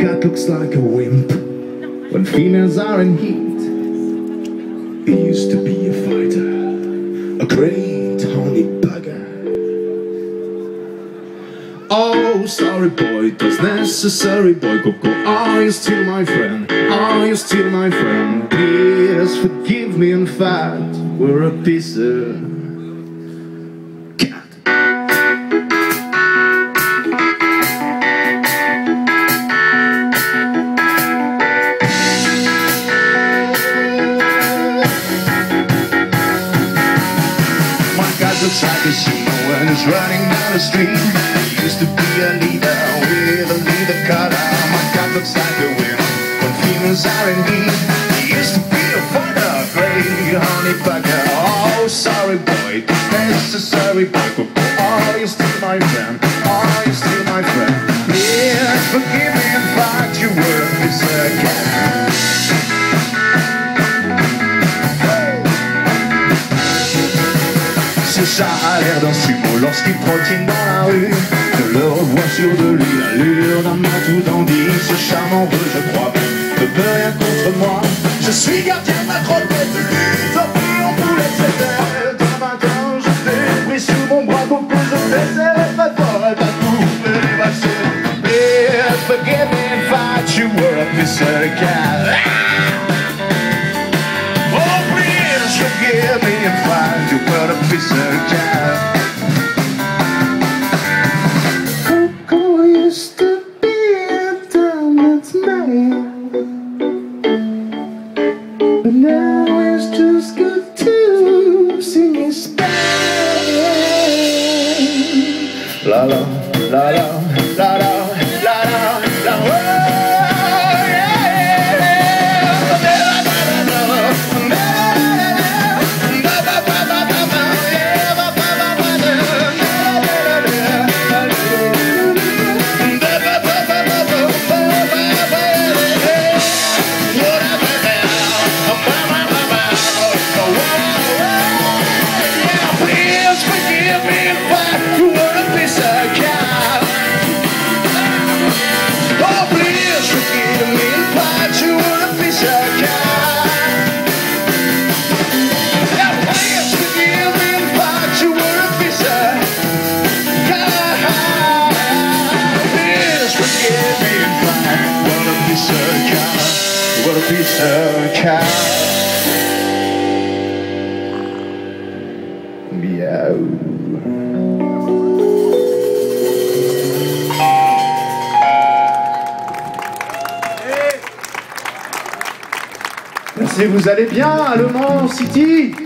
cat looks like a wimp when females are in heat. He used to be a fighter, a great honey bugger. Oh, sorry boy, it was necessary, boy. Coco, are you still my friend? Are you still my friend? Please forgive me, in fact, we're a piece of cat. My cat looks like a sheep when he's running down the street. He used to be a leader with a leader collar. My cat looks like a winner when females are in heat. He used to be a fighter, great honey bugger. Oh, sorry boy, it's necessary, boy. Are you still my friend? Are you still my friend? Please forgive me, in fact, you were a piece of cat. Ce chat a l'air d'un sumo lorsqu'il trottine dans la rue. Je le revois sur de lui, l'allure d'un matou dandy. Ce chat m'en veut, je crois, ne peut rien contre moi. Je suis gardien de ma croquette, lui, tant pis on voulait s'aider. D'un matin, je t'ai pris sous mon bras pour que je t'essaie. Ma folle, ta coupe, les vaches. Please forgive me, in fact, you were a piece of cat. Oh, please forgive me, in fact, you were a piece of cat. Coco used to be a dominant man, but now it's just good to sing his band. La la, la la, la la, la la, la la. What a piece of cat. Meow. Merci, vous allez bien à Le Mans City?